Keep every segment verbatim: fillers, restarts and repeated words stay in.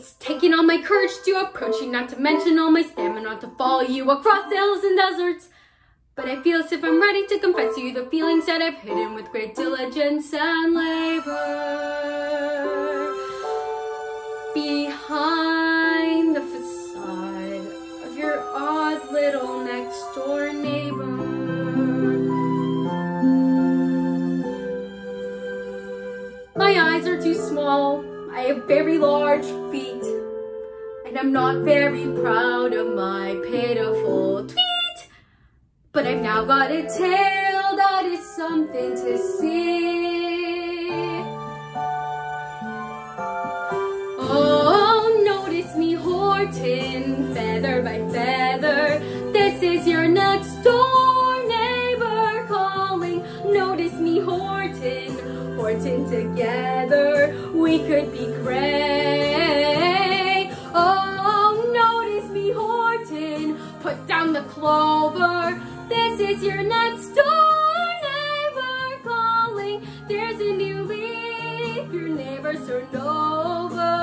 It's taking all my courage to approach you, not to mention all my stamina to follow you across the hills and deserts. But I feel as if I'm ready to confess to you the feelings that I've hidden with great diligence and labor. Behind the facade of your odd little next door neighbor. My eyes are too small, I have very large feet, and I'm not very proud of my pitiful tweet. But I've now got a tail that is something to see. Oh, notice me, Horton, feather by feather. This is your next door neighbor calling. Notice me, Horton, Horton, together we could be great. Oh, notice me, Horton, put down the clover. This is your next door neighbor calling. There's a new leaf, your neighbors turned over.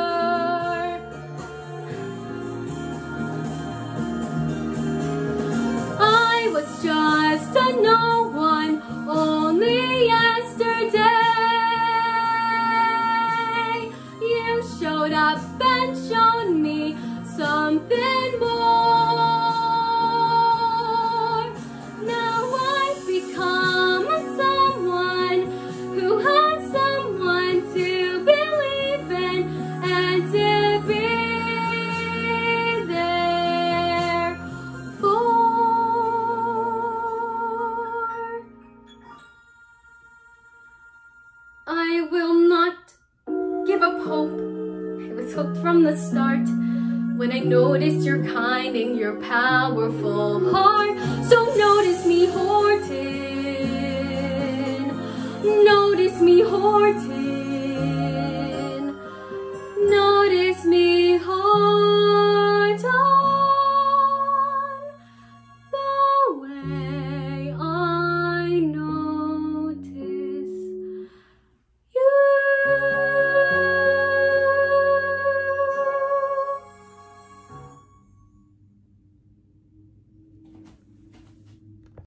I was just a no one only yesterday. You showed up and showed me something more. I will not give up hope. I was hooked from the start when I noticed your kind and your powerful heart. So notice me, Horton. Notice me, Horton.